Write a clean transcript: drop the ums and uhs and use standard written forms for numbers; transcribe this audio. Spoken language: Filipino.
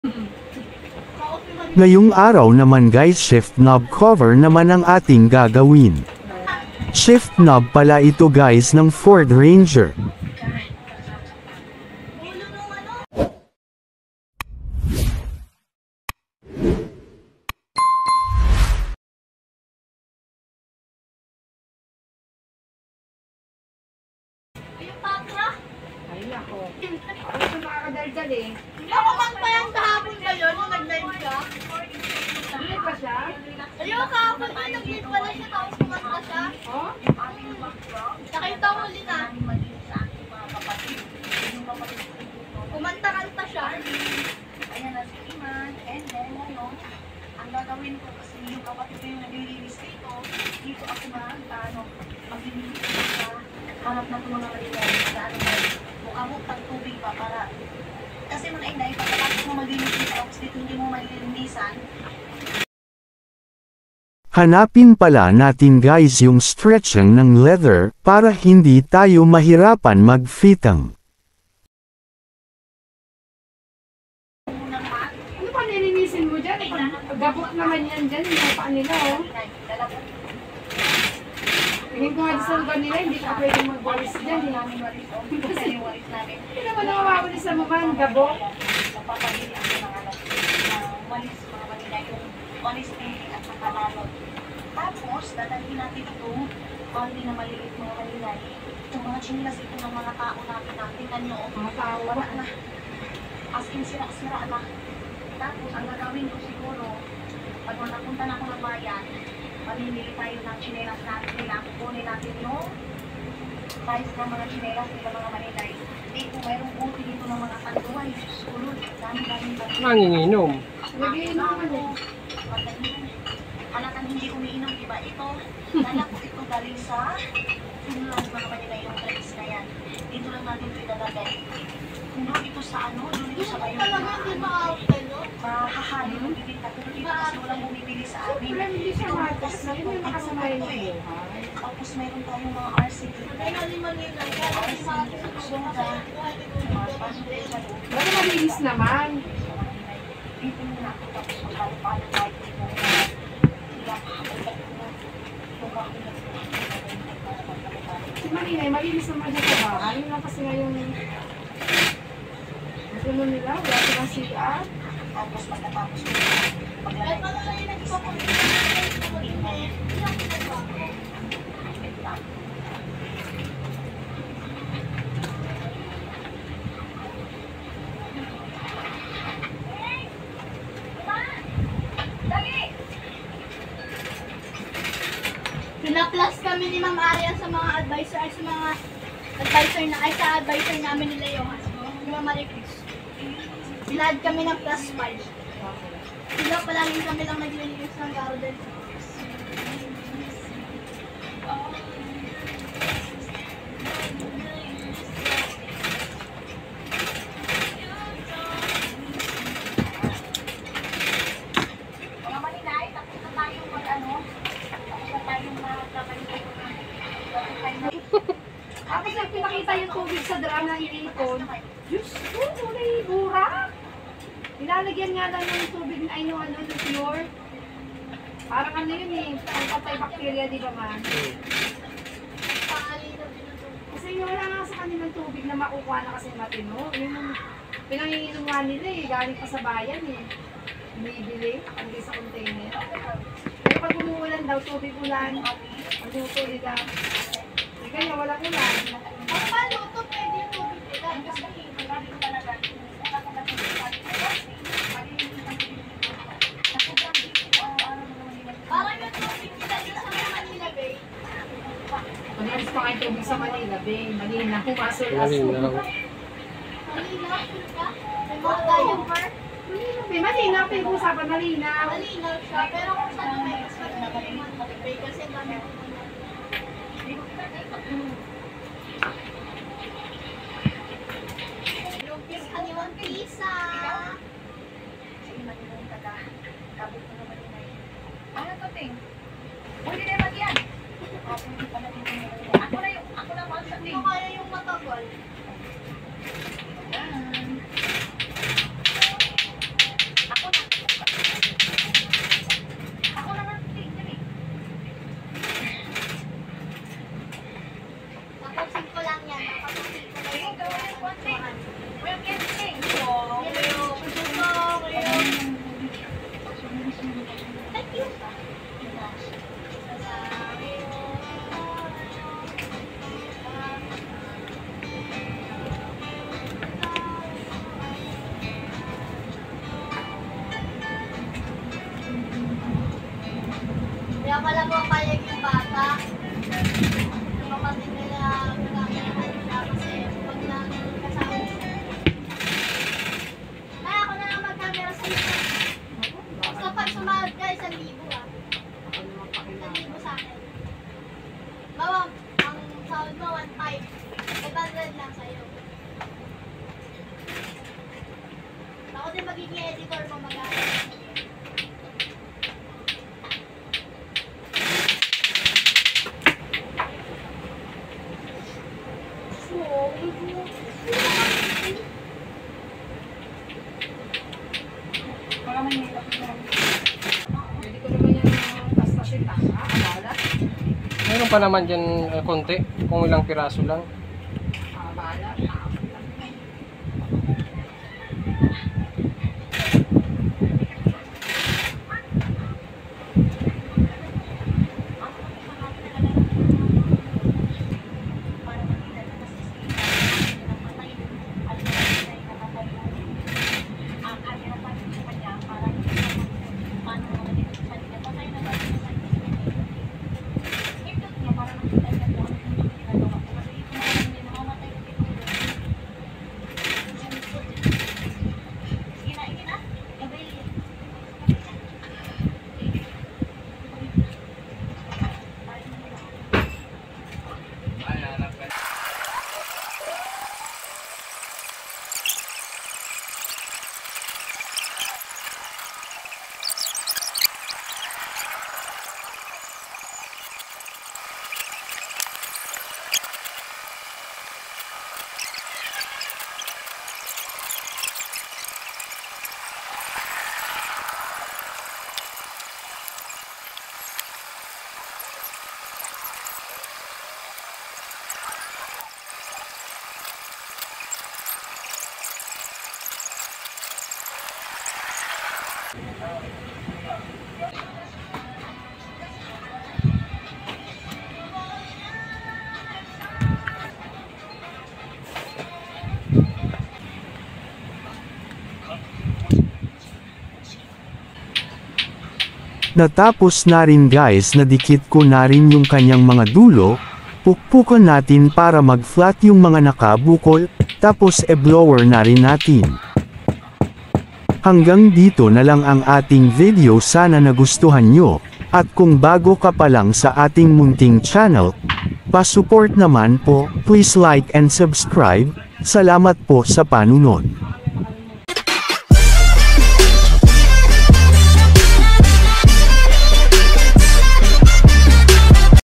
Ngayong araw naman guys, shift knob cover naman ang ating gagawin. Shift knob pala ito guys ng Ford Ranger. Nakakadaldal eh. Nakamang pa yung kahapon ngayon nung nag-live ka? Live pa siya? Ayaw kahapon pa, nag-live pala siya tapos kumanta siya. Oh? Nakita ko ulit na. Kumanta-kanta siya. Ayan na si Iman, and then ngayon, ang gagawin ko kasi yung kapatid ko yung nag-release dito, dito ako maglilinis sa harap na itong mga malilay, sa ano ba, mukha-mukha tag-tubig pa para, kasi mga inay, pagkatapos mo maglilinis sa office dito, hindi mo malilinisan. Hanapin pala natin guys yung stretching ng leather para hindi tayo mahirapan mag-fitting. Ano pa nilinisin mo dyan? Gabot naman yan dyan, yung paa nila oh. Tingin ko nga sa lugar nila, hindi ka pwede mag-walis dyan eh. Hindi naman nakawawalis sa mga gabot. Magpapabili ako ng walis, mga manila yung walis at makalalo. Tapos, dadalhin natin itong only na maliliit mga manilay. Itong mga chinilas ito ng mga tao natin. Tingnan nyo, Mga tao. wala na. As in, sira-sira na. Tapos, ang gagawin ko siguro, pag napunta na ako ng bayan, mamimili tayo ng chinelas natin nila. Kukunin natin yung size ng mga chinelas nila mga manilay. Dito, mayroong buti dito ng mga kanduay. Sulod, dami-daming kanduay. Nanginginom. Nagiinom ka din. Halatang hindi umiinom, diba? Ito, nalak ko ito galing sa Finland, mga manila yung drinks na yan. Dito lang natin ito ilalagay. Kung doon ito sa ano, doon ito sa bayo. Talaga hindi ma-outfit, no? Mahahali mo bibita. Pero dito kasi walang bumibili sa amin. Pero hindi siya matas na yun yung nakasabay ng buhay. Tapos mayroon tayong mga RCD. Kaya mali-mali lang. Kaya hindi ma-outfit. Soda. Mga pasok sa loob. Ba't malinis naman? Dito muna ako. Tapos magpalo-palo tayo dito. Si Marina, malinis naman siya sa bahay. Yun lang kasi ngayon, gusto nila, wala silang sikat. Tapos pagkatapos ko, Ay, paglalagay pala rin nagpapalit. Pinaplas kami ni Ma'am Arya sa mga advisor, ay sa mga advisor na, ay sa advisor namin nila yung ni Ma'am Maricris. Sinad kami ng plus 5. Sila palaging kami lang naglilinis ng garden. mga maninay, tapos na tayong mag-ano, tapos na tayong magkakalit. Tapos nang pinakita yung tubig sa drum ng ipon, Diyos ko, kulay bura. Nilalagyan nga lang ng tubig na ay yung pure. Parang ano yun eh, ang patay bacteria, di ba man? Kasi wala nga sa kanilang tubig na makukuha na kasi matino. Yung pinanginginom nga nila eh, galing pa sa bayan eh. Bibili, hindi sa container. Pero pag umuulan daw, tubig ulan, magluto nila. Hindi kanya, walang ulan. Ang paluto, pwede yung tubig nila. Parang yung tubig nila dito sa Manila Bay. Malinis pa kayo tubig sa Manila, Bay. Malina, pumasol-asol. Malinaw. Malinaw, sure ka? May mga diaper. Malina, pinag-usapan malina. Malinaw siya, pero kung saan may expert na kami Manila Bay kasi ang dami ko na. Lumpis ka ni One Pisa. Sige, maninay taga. Kabit mo naman yun ay. Ano to, Ting? Pwede na mag-yan. Pwede pa na dito na maninay. Ako na mga Hindi ko kaya yung matagal. pala po payag yung bata. Yung kapatid nila, magkakaroon nila kasi pag lang kasama siya. Kaya ako na lang mag-camera sa inyo. Basta pag sumahod ka, 1,000 ah. 1,000 sa akin. Bawa, ang sahod mo, 1,500. 500 lang sa'yo. Ako din magiging editor mo mag-aaral. Baka may makeup na. Pwede ko naman yung tastasyon tama, abala. Meron pa naman dyan konti, kung ilang piraso lang. Abala. Para makita na kasi sila napatay. At sila ay nakatay. Ang kanya pa sa kanya para paano naman ito sa kanya. Patay na ba ito sa kanya? Ito niya para makita niya kung ano yung ginagawa ko. Kasi ito na hindi namamatay ko dito. Sige na. Gabriel. Natapos na rin guys, nadikit ko na rin yung kanyang mga dulo, pukpukan natin para mag-flat yung mga nakabukol, tapos e-blower na rin natin. Hanggang dito na lang ang ating video, sana nagustuhan nyo, at kung bago ka pa lang sa ating munting channel, pa-support naman po, please like and subscribe, salamat po sa panunod.